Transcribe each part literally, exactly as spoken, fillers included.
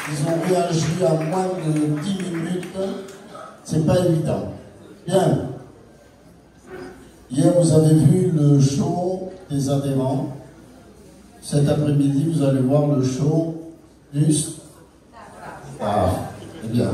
Ils ont réagi à moins de dix minutes. C'est pas évident. Bien. Hier, vous avez vu le show des adhérents. Cet après-midi, vous allez voir le show du... Ah, c'est bien.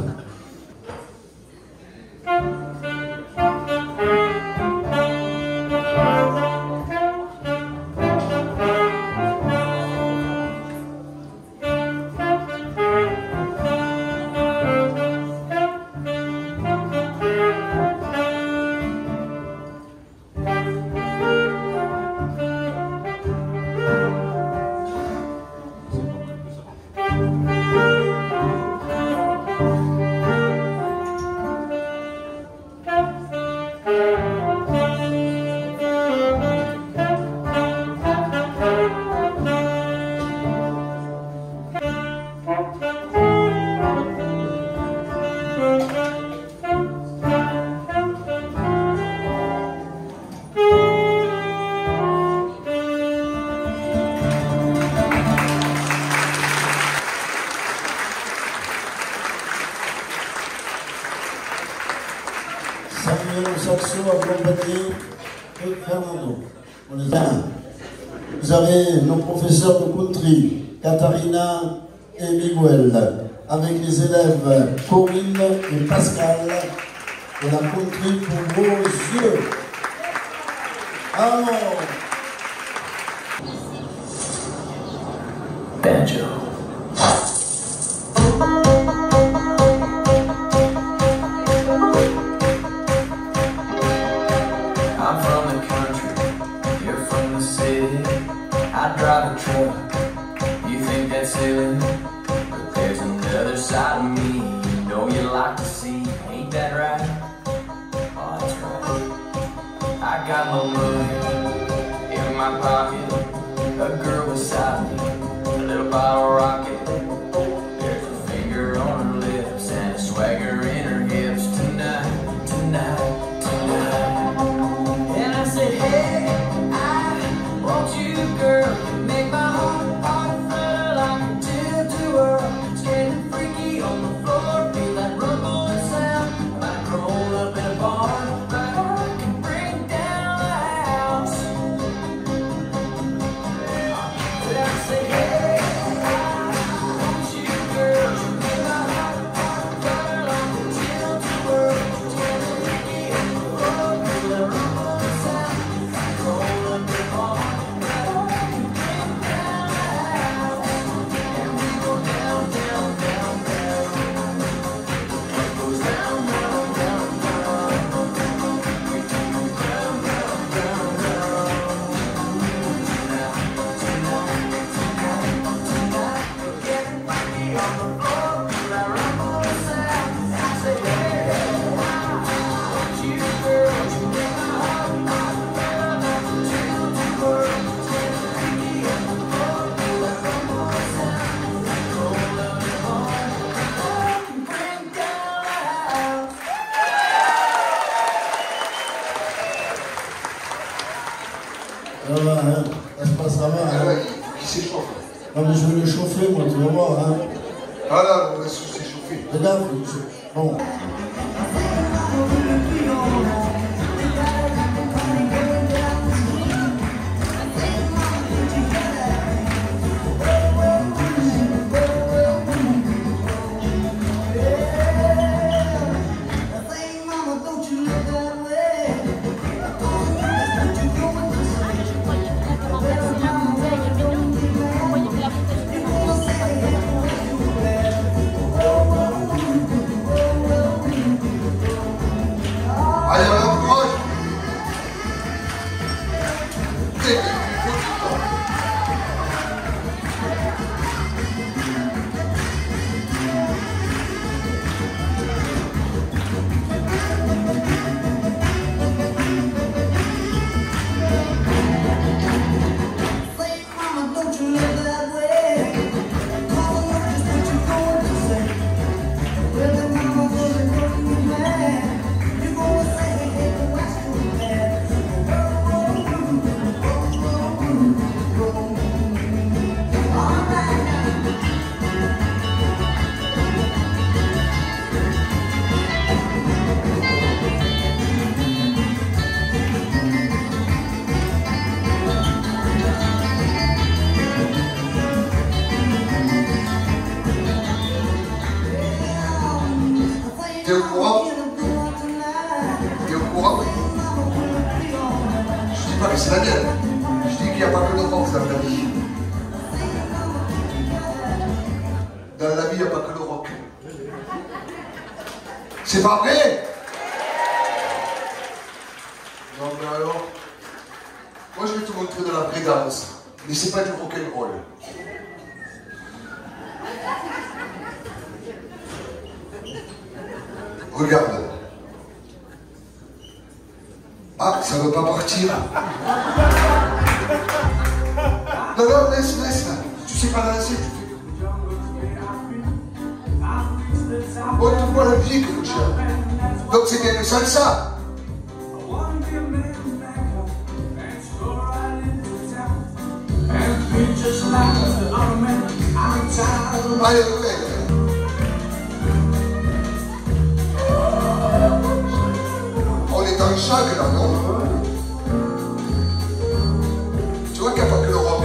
Vous avez nos professeurs de country, Katharina et Miguel, avec les élèves Corinne et Pascal, et la country pour vos yeux. Alors, banjo. Drive a truck, you think that's silly, but there's another side of me, you know you like to see, ain't that right? Oh, that's right. I got my money in my pocket, a girl beside me, a little bottle rocket, there's a finger on her lips and a swagger in her hips. Tonight, tonight, tonight, and I said, hey, I want you, girl. Make my heart, heart feel like a tilt-a-whirl world. Standing freaky on the floor, feel that rumbling sound. Like roll up in a barn, but I can bring down the house. But I say, hey, I want you, girl. You make my heart, heart feel like a tilt-a-whirl. Standing freaky on the floor, feel that rumbling sound. Like roll up in a barn. Ça va, hein? Ça se passe, ça va, hein? Ah ouais, qui s'échauffe. Non mais je vais le chauffer, moi, tu vas voir, hein? Ah là, on va s'échauffer. Regarde, bon. T'es au courant? T'es au courant? Je dis pas que c'est la mienne. Je dis qu'il n'y a pas que le rock dans la vie. Dans la vie, il n'y a pas que le rock. C'est pas vrai? Non mais alors, moi je vais te montrer de la vraie danse, mais c'est pas du rock'n'roll. Regarde. Ah, ça veut pas partir. Non, non, laisse, laisse. Tu sais pas danser, tu fais. Oh, tu vois la musique, mon cher. Donc c'est bien que salsa. Allez, allez. On est dans le chag là, non? Tu vois qu'il n'y a pas que le rock.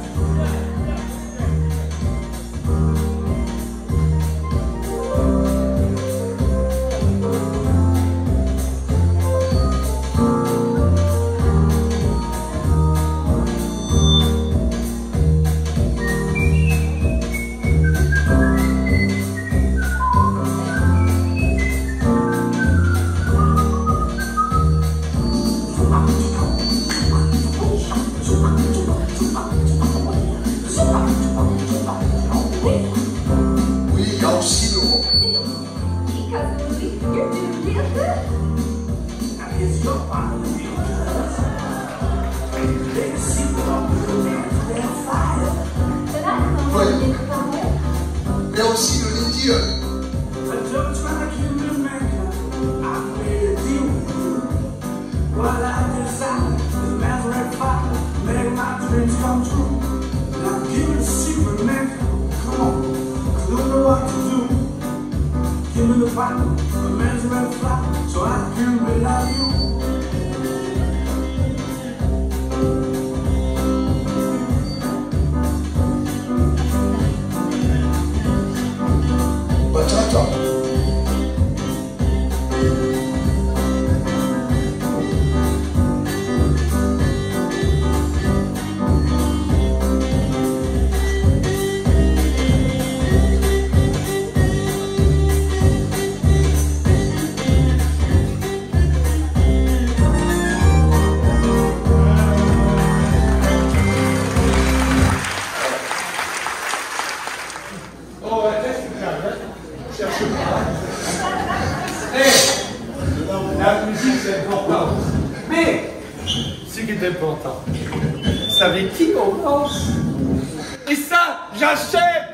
Mais aussi le Indien. Bachata. La musique c'est important. Mais ce qui est important, c'est avec qui on danse. Et ça, j'achète.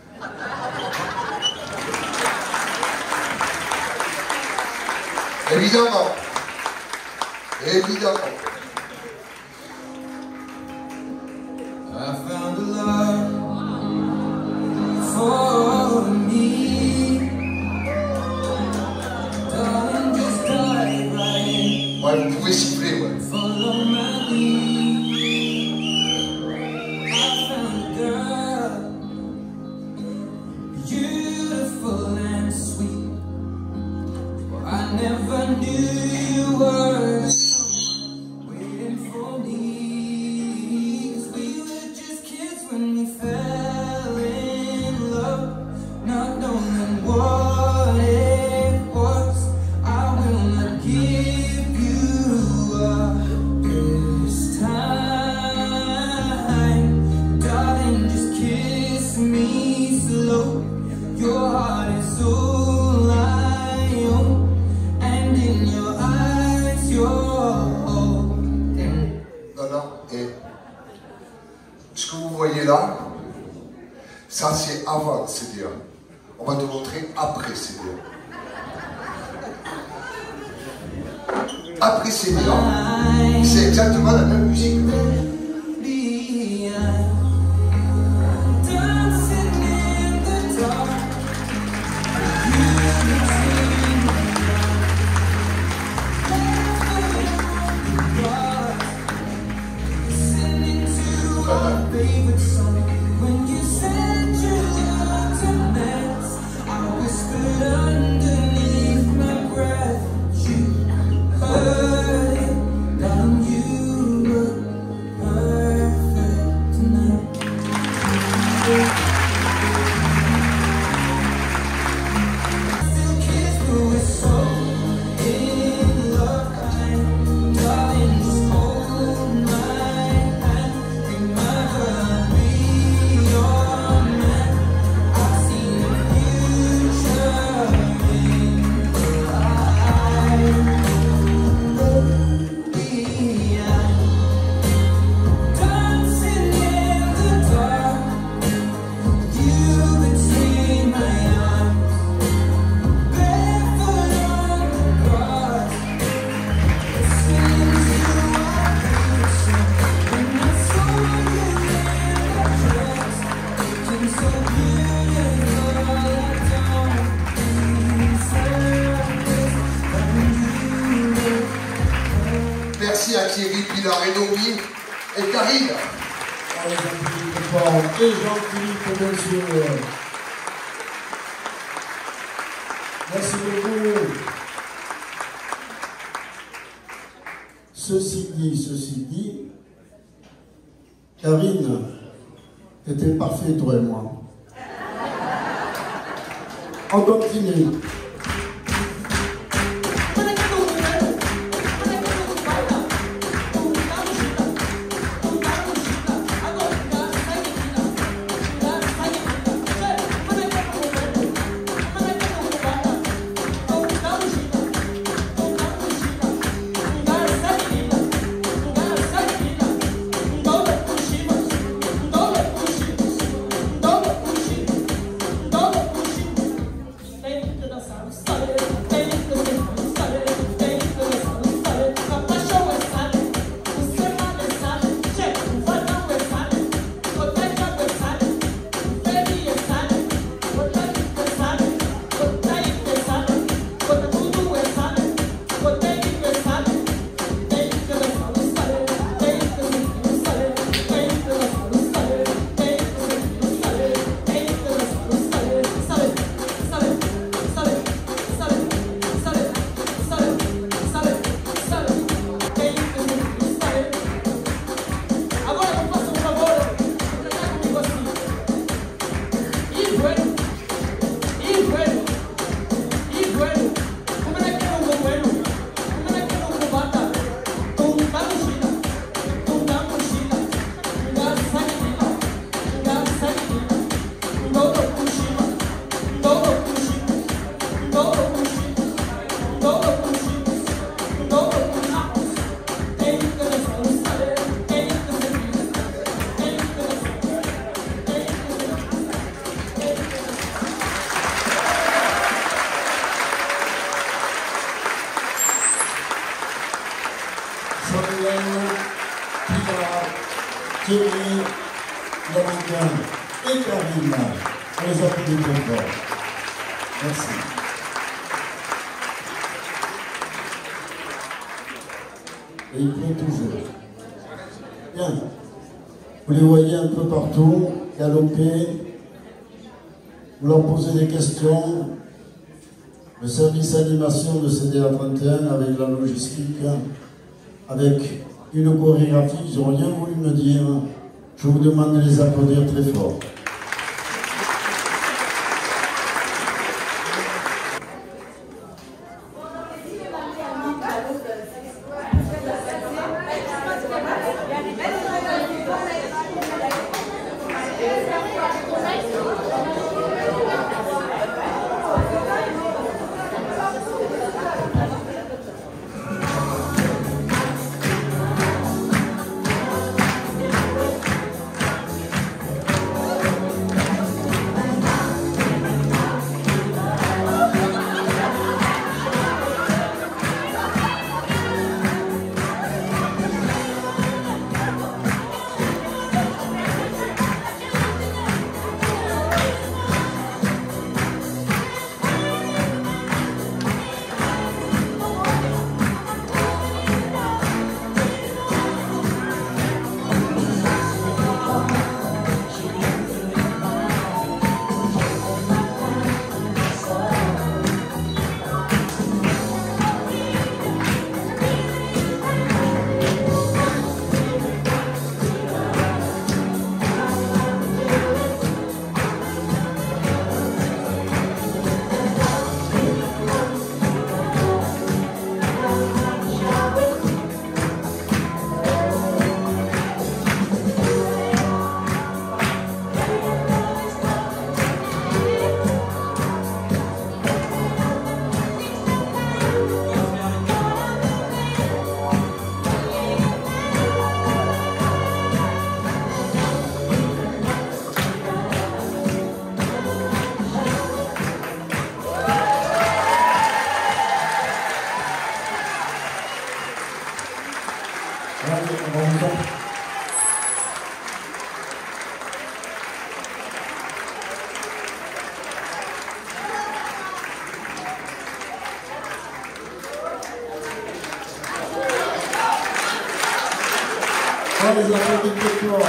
Évidemment. Évidemment. I found a love for me. Darling, just dive right in. Ouais, vous pouvez siffler, ouais. Follow my lead. I found a girl, beautiful and sweet. Well, I never knew you were waiting for me. 'Cause we were just kids when we fell in love, not knowing what it was. I will not give you up this time. Darling, just kiss me slow. Your heart is all I own, and in your eyes you're holding. Non, non, et ce que vous voyez là, ça c'est avant C D A. On va te montrer après C D A. Après C D A, c'est exactement la même musique. à Thierry, Pilar et Domi et Karine. Allez, Jean-Philippe Fort et Jean-Philippe, bien sûr. Merci beaucoup. Ceci dit, ceci dit, Karine, t'étais parfait, toi et moi. On continue. Thierry, Laurent et Karine, on les applaudit très fort. Merci. Et il pleut toujours. Bien. Vous les voyez un peu partout, galoper. Vous leur posez des questions. Le service animation de C D A trente et un avec la logistique, avec une chorégraphie, ils n'ont rien voulu me dire. Je vous demande de les applaudir très fort. Alors les applaudissements fort.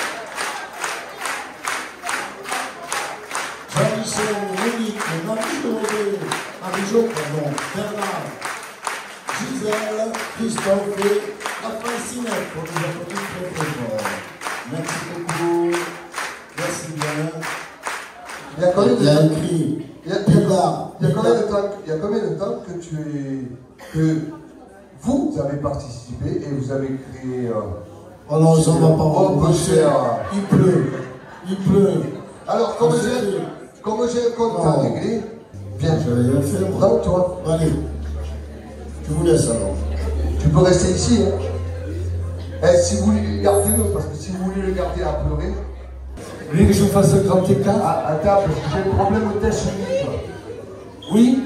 Jean-Michel, Monique, Marie-Jo, Marie-Jo, pardon, Bernard, Gisèle, Christophe et la Francine pour les applaudissements très très fort. Merci beaucoup. Merci bien. Il y a combien de Il y a temps écrit Il y a, Pilar. il y a combien de temps Il y a combien de temps que tu es que vous avez participé et vous avez créé euh, Oh non, ça ne va pas Oh, reprocher. cher. Il pleut. Il pleut. Alors, comme Ah, j'ai c'était- comme j'ai un compte à Non. régler, viens, Je vais rien faire. moi. donc toi, Allez. Je vous laisse alors. tu peux rester ici. Hein. Et si vous voulez le garder, parce que si vous voulez le garder à pleurer. Vous voulez que je vous fasse un grand écart? Ah, attends, parce que j'ai un problème de test chimique. Oui?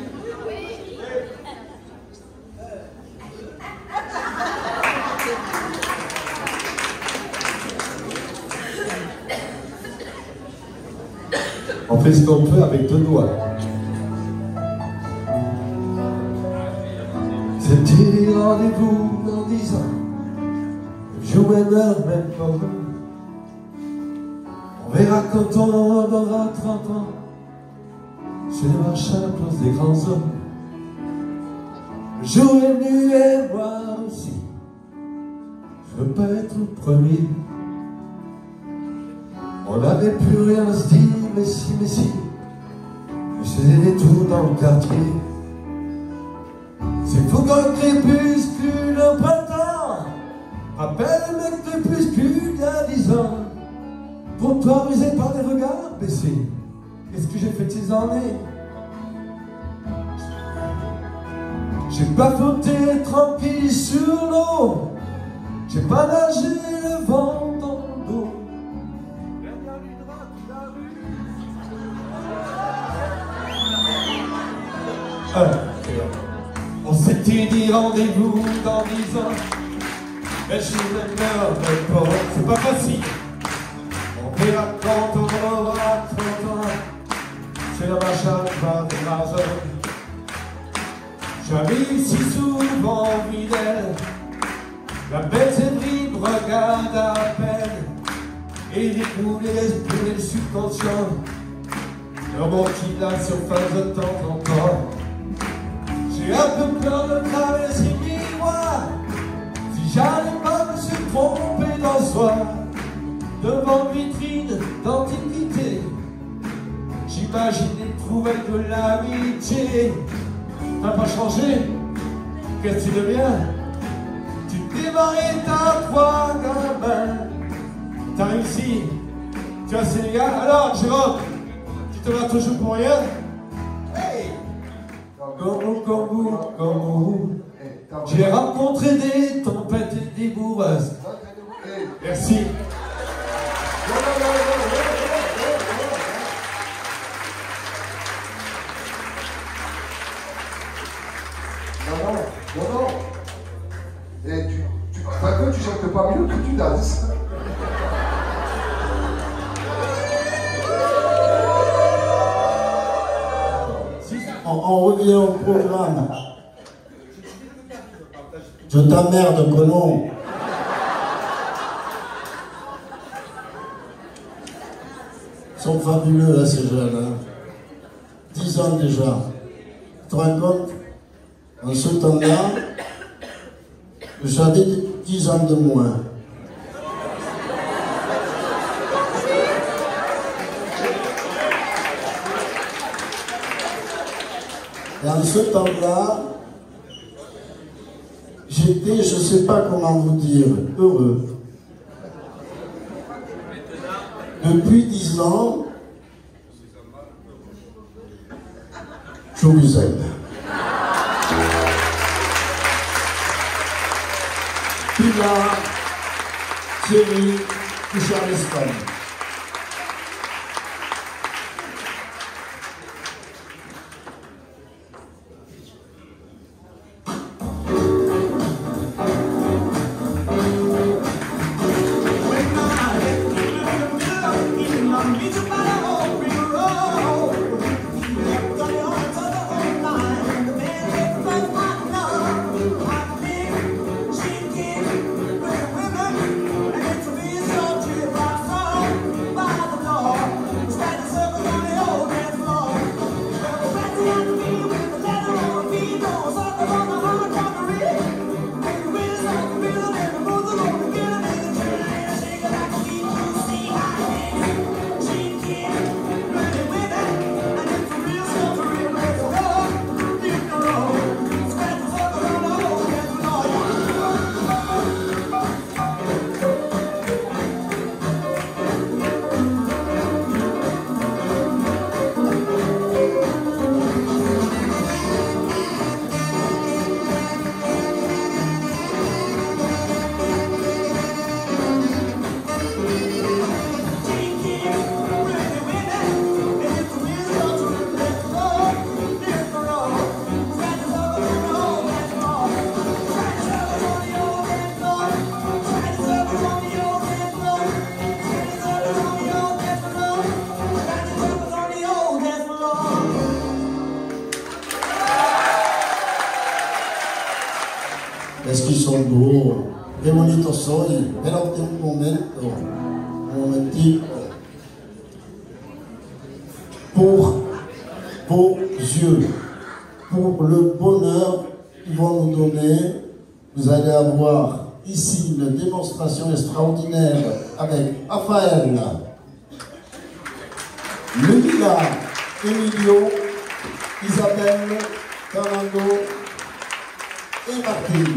On fait ce qu'on peut avec deux doigts. C'était rendez-vous dans dix ans. Jour, même heure, même moment. On verra quand on aura trente ans. C'est le marché à la place des grands hommes. Le jour est venu et moi aussi. Je veux pas être le premier. On n'avait plus rien à se dire, mais si, mais si. Je faisais des tours dans le quartier. C'est fou quand le crépuscule au printemps rappelle le mec de crépuscule il y a dix ans. Pour toi, rusé par des regards baissés. Qu'est-ce que j'ai fait de ces années? J'ai pas flotté tranquille sur l'eau. J'ai pas nagé le vent dans le dos. Euh, on s'était dit rendez-vous dans dix ans. Mais je me meurs de peur, c'est pas facile. On verra quand on aura trente ans. C'est la machin par des razors. J'avais si souvent envie d'elle. La bête s'ébrile, regarde à peine. Et découle l'esprit et le subconscient. Leur mot qui la surface de temps en temps. J'ai un peu peur de traverser le miroir. Si j'allais pas me suis trompé dans le soir. Devant une vitrine d'antiquité, j'imaginais trouver de l'amitié. T'as pas changé? Qu'est-ce que tu deviens? Tu t'es marié, t'as trois gamins. T'as réussi. Tu as ces gars. Alors, Jérôme, tu te vas toujours pour rien? Hey! Comme vous, comme vous, comme vous. J'ai rencontré des tempêtes et des bourrasques. Merci. Non, non, non, non. Et tu, tu, par contre, tu chantes pas mieux que tu danses. On, on revient au programme. Je t'emmerde, colon. Ils sont fabuleux, là, ces jeunes. Hein. dix ans déjà. Tu te rends compte? En ce temps-là, j'avais dix ans de moins. Et en ce temps-là, j'étais, je ne sais pas comment vous dire, heureux. Depuis dix ans, je vous aide. Pilar, Thierry, Richard Espagne. She es que son duros, qué bonito soy. Espérate un momento, un momentito. Pour vos yeux, pour le bonheur qu'ils vont nous donner, vous allez avoir ici une démonstration extraordinaire avec Raphaël, Ludmila, Emilio, Isabelle, Fernando et Martine.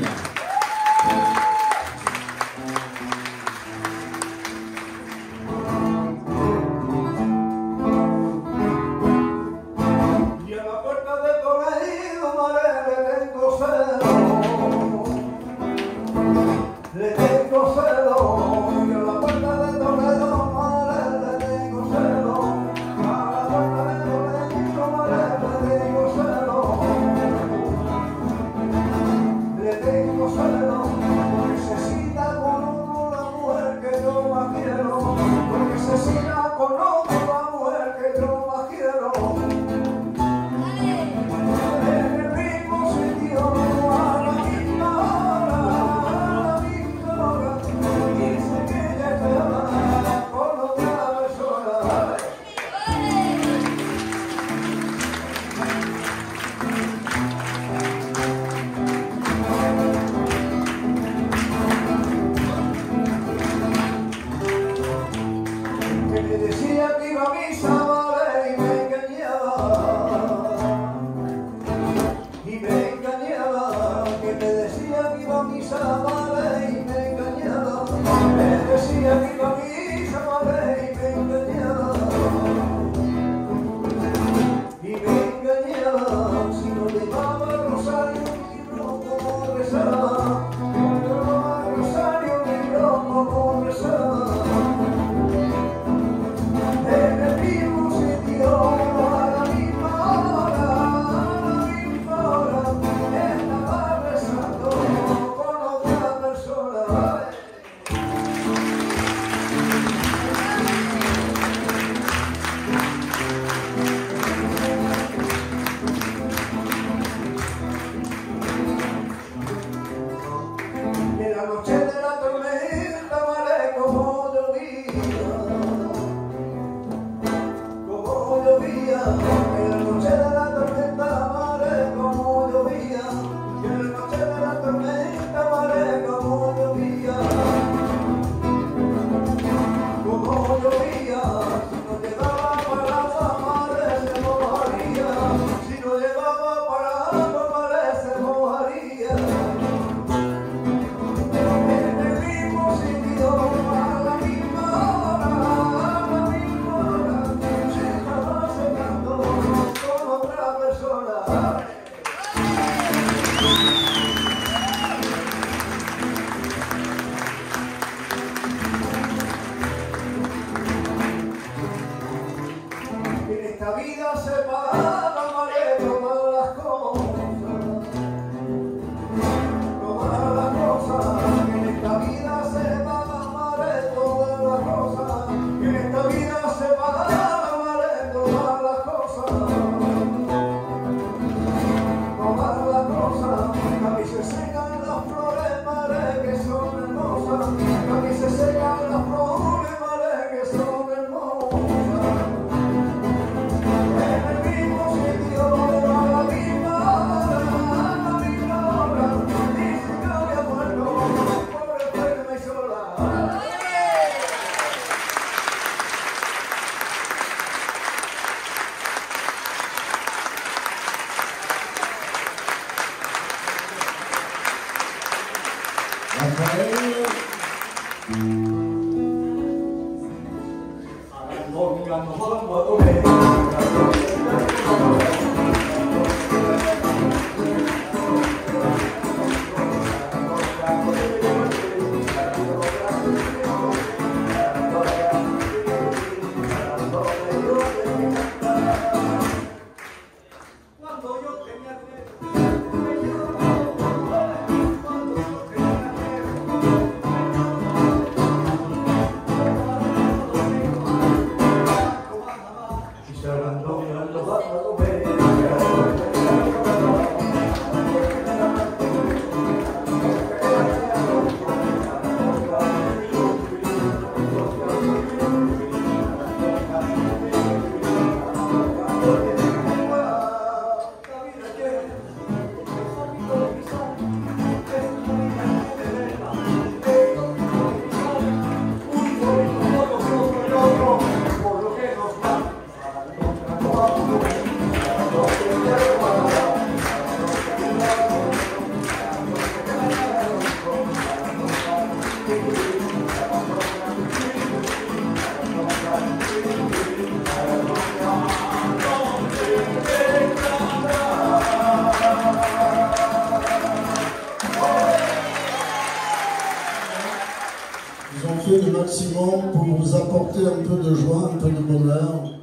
Ils ont fait le maximum pour vous apporter un peu de joie, un peu de bonheur.